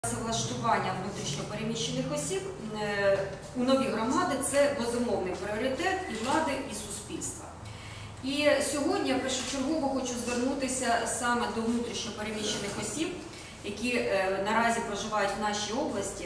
Працевлаштування внутрішньопереміщених осіб у нові громади – це безумовний пріоритет і влади, і суспільства. І сьогодні я першочергово хочу звернутися саме до внутрішньопереміщених осіб, які наразі проживають в нашій області.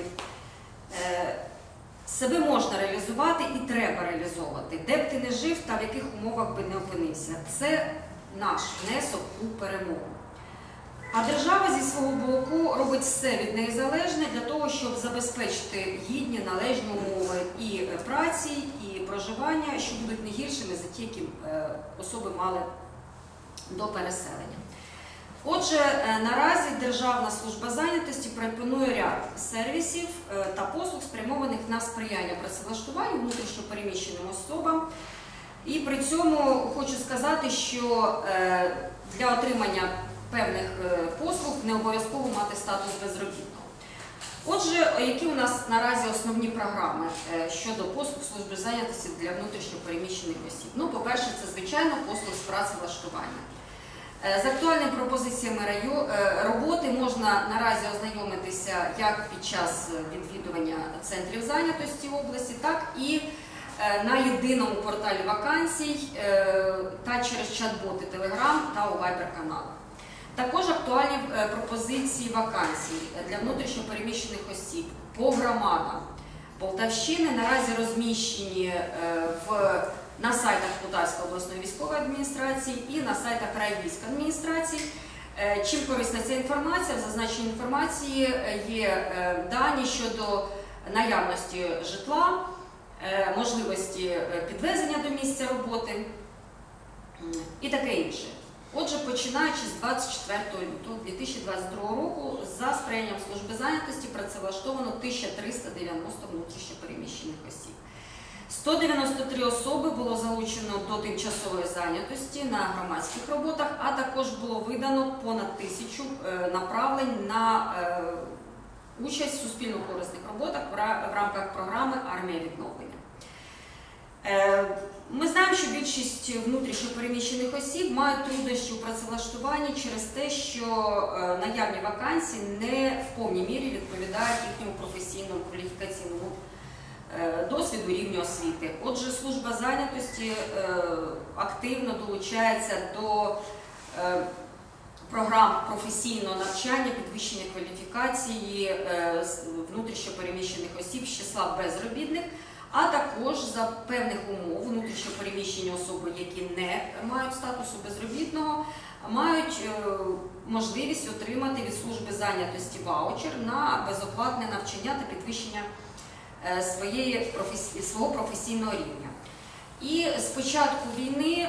Себе можна реалізувати і треба реалізовувати, де б ти не жив та в яких умовах би не опинився. Це наш внесок у перемогу. А держава зі свого боку робить все від неї залежне для того, щоб забезпечити гідні, належні умови і праці, і проживання, що будуть не гіршими за ті, які особи мали до переселення. Отже, наразі Державна служба зайнятості пропонує ряд сервісів та послуг, спрямованих на сприяння працевлаштуванню внутрішньопереміщеним особам. І при цьому хочу сказати, що для отримання певних послуг не обов'язково мати статус безробітного. Отже, які у нас наразі основні програми щодо послуг служби зайнятості для внутрішньопереміщених осіб? Ну, по-перше, це, звичайно, послуг з працевлаштування. З актуальними пропозиціями роботи можна наразі ознайомитися як під час відвідування центрів зайнятості області, так і на єдиному порталі вакансій та через чат-боти Telegram та у Viber-каналах. Також актуальні пропозиції вакансій для внутрішньопереміщених осіб по громадам Полтавщини наразі розміщені на сайтах Полтавської обласної військової адміністрації і на сайтах райвійськадміністрації. Чим корисна ця інформація? В зазначеній інформації є дані щодо наявності житла, можливості підвезення до місця роботи і таке інше. Отже, починаючи з 24 лютого 2022 року, за сприянням служби зайнятості працевлаштовано 1390 внутрішньопереміщених осіб. 193 особи було залучено до тимчасової зайнятості на громадських роботах, а також було видано понад 1000 направлень на участь в суспільно-корисних роботах в рамках програми «Армія відновлення». Ми знаємо, що більшість внутрішньопереміщених осіб мають труднощі у працевлаштуванні через те, що наявні вакансії не в повній мірі відповідають їхньому професійному кваліфікаційному досвіду рівню освіти. Отже, служба зайнятості активно долучається до програм професійного навчання, підвищення кваліфікації внутрішньопереміщених осіб з числа безробітних, а також за певних умов внутрішньопереміщені особи, які не мають статусу безробітного, мають можливість отримати від служби зайнятості ваучер на безоплатне навчання та підвищення свого професійного рівня. І з початку війни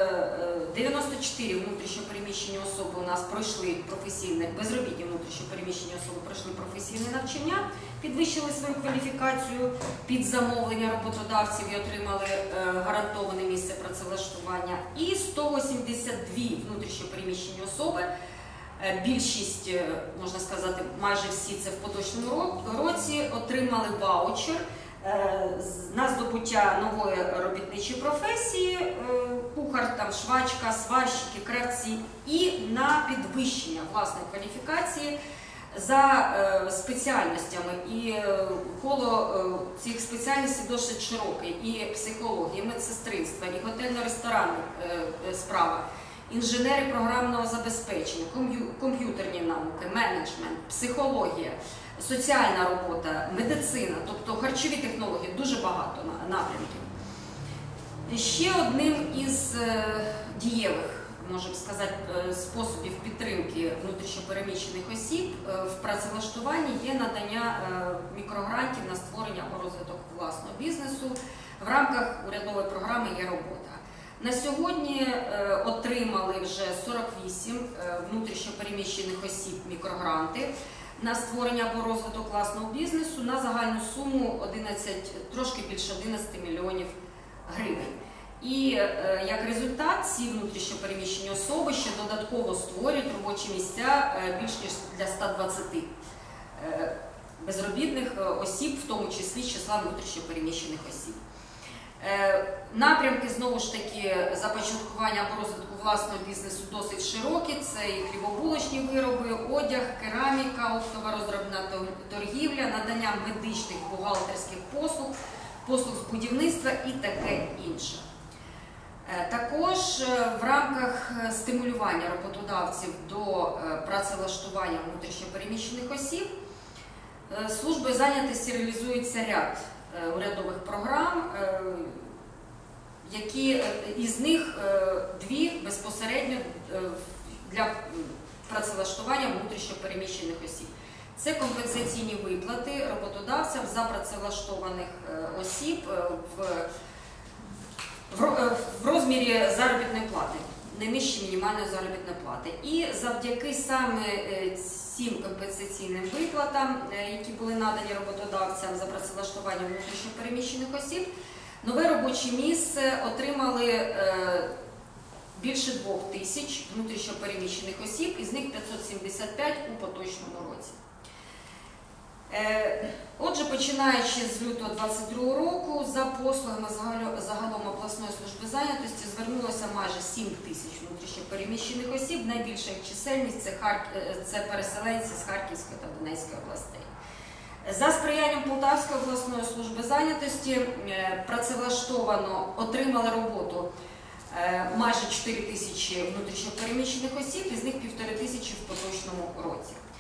94 внутрішньопереміщені особи у нас пройшли безробітні внутрішньопереміщені особи пройшли професійне навчання, підвищили свою кваліфікацію під замовлення роботодавців і отримали гарантоване місце працевлаштування. І 182 внутрішньопереміщені особи, більшість, можна сказати, майже всі це в поточному році, отримали ваучер на здобуття нової робітничої професії, кухар, швачка, сварщики, кравці, і на підвищення власної кваліфікації за спеціальностями. І коло цих спеціальностей досить широке: і психологія, і медсестринство, і готельно-ресторанна справа, інженери програмного забезпечення, комп'ютерні науки, менеджмент, психологія, соціальна робота, медицина, тобто харчові технології, дуже багато напрямків. Ще одним із дієвих, можемо сказати, способів підтримки внутрішньопереміщених осіб в працевлаштуванні є надання мікрогрантів на створення або розвиток власного бізнесу в рамках урядової програми «Є робота». На сьогодні отримали вже 48 внутрішньопереміщених осіб мікрогранти на створення або розвиток власного бізнесу на загальну суму трошки більше 11 мільйонів гривень. І як результат, ці внутрішньопереміщені особи ще додатково створюють робочі місця більш ніж для 120 безробітних осіб, в тому числі з числа внутрішньопереміщених осіб. Напрямки, знову ж таки, започаткування або розвитку власного бізнесу досить широкі. Це і хлібобулочні вироби, одяг, кераміка, оптова розробна торгівля, надання медичних, бухгалтерських послуг, послуг з будівництва і таке інше. Також в рамках стимулювання роботодавців до працевлаштування внутрішньопереміщених осіб службою зайнятості реалізується ряд урядових програм, які із них дві безпосередньо для працевлаштування внутрішньопереміщених осіб. Це компенсаційні виплати роботодавцям за працевлаштованих осіб в розмірі заробітної плати, не нижче мінімальної заробітної плати. І завдяки саме цим компенсаційним виплатам, які були надані роботодавцям за працевлаштування внутрішньопереміщених осіб, нове робоче місце отримали більше 2000 внутрішньопереміщених осіб, із них 575 у поточному році. Отже, починаючи з лютого 2022 року, за послугами загалом обласної служби зайнятості звернулося майже 7 тисяч внутрішньопереміщених осіб. Найбільша їх чисельність – це переселенці з Харківської та Донецької областей. За сприянням Полтавської обласної служби зайнятості працевлаштовано, отримали роботу майже 4 тисячі внутрішньопереміщених осіб, із них 1500 в поточному році.